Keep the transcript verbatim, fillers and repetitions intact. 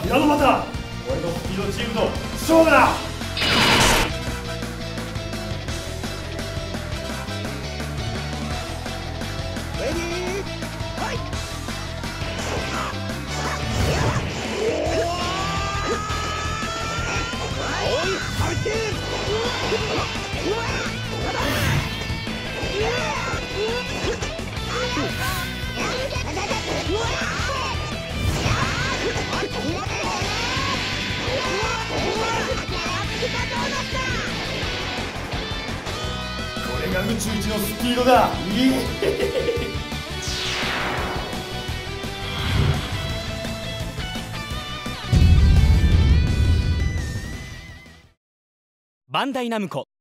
ティラノマタ、俺のスピードチームと勝負だ。 レディーファイト。 これが宇宙一のスピードだ。いいバンダイナムコ